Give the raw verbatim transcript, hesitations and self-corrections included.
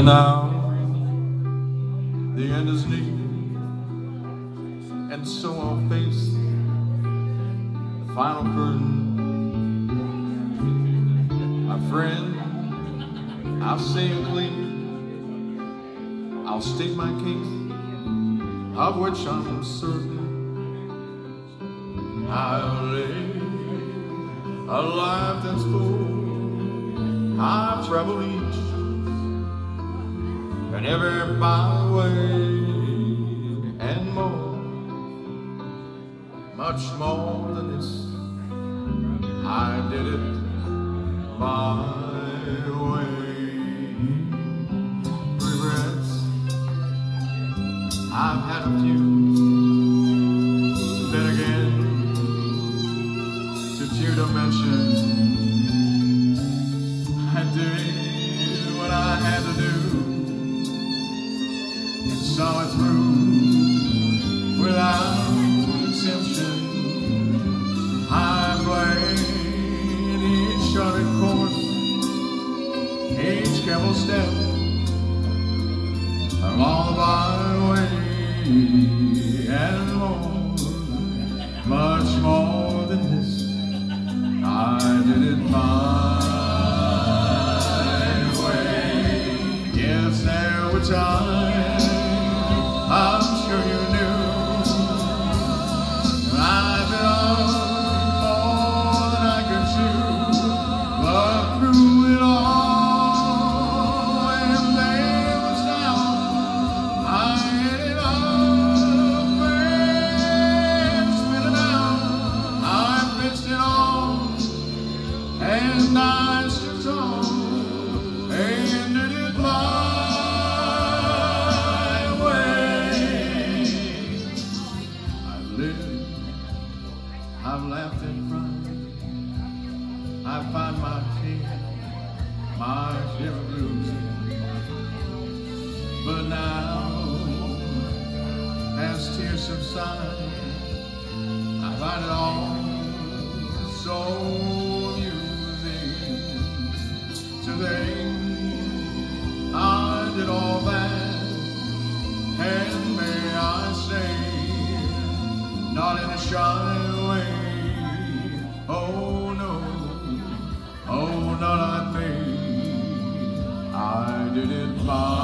And now the end is near, and so I'll face the final curtain. My friend, I'll say it clean. I'll state my case, of which I'm certain. I'll live a life that's full. I've traveled each and every byway and more, much more than this. I did it my way. Regrets, I've had a few. Then again, too few to mention. I did what I had to do and saw it through without exception. I played each charted course, each careful step along the byway, and more, much more than this. I did it my way. Yes, there were times I'm sure you knew I did all more than I could chew, but through it all, when there was down, I ended up and spinning out. I fixed it all, and I stood tall, and did it my way. I've lived, I've laughed and cried, I find my tears, my share of blues. But now, as tears subside, I find it all so amusing. Today, I did all that, and may I say, not in a shy way. Oh no, oh not on me. I did it my